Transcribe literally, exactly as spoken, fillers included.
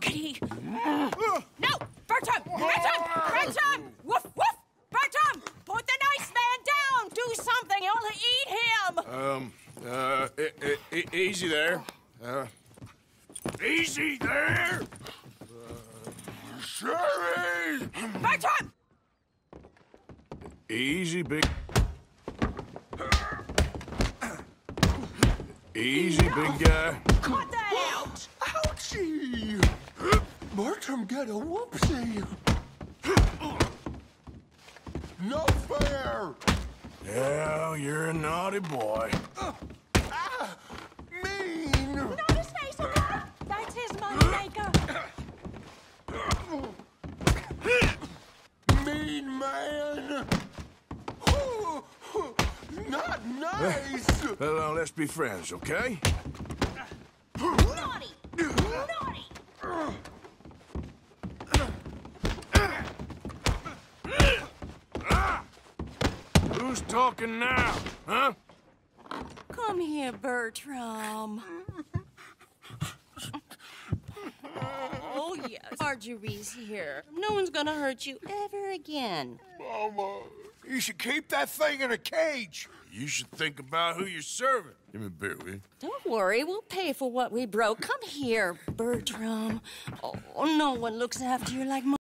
ready. No! Bertram! Bertram! Bertram! Woof, woof! Bertram! Put the nice man down! Do something! You'll eat him! Um, uh, e e easy there. Uh, easy there! Uh, Sherry! Bertram! Easy, big... Easy, big guy. Cut that out! Ouchie! Bertram got a whoopsie. No fair! Yeah, you're a naughty boy. Uh, ah, mean! Not his face, okay? That's his moneymaker. Mean man! Oh, not nice! Well, now, let's be friends, okay? Naughty! Naughty! Who's talking now, huh? Come here, Bertram. Oh, yes. Marjorie's here. No one's gonna hurt you ever again. Mama, you should keep that thing in a cage. You should think about who you're serving. Give me a beer, will you? Don't worry, we'll pay for what we broke. Come here, Bertram. Oh, no one looks after you like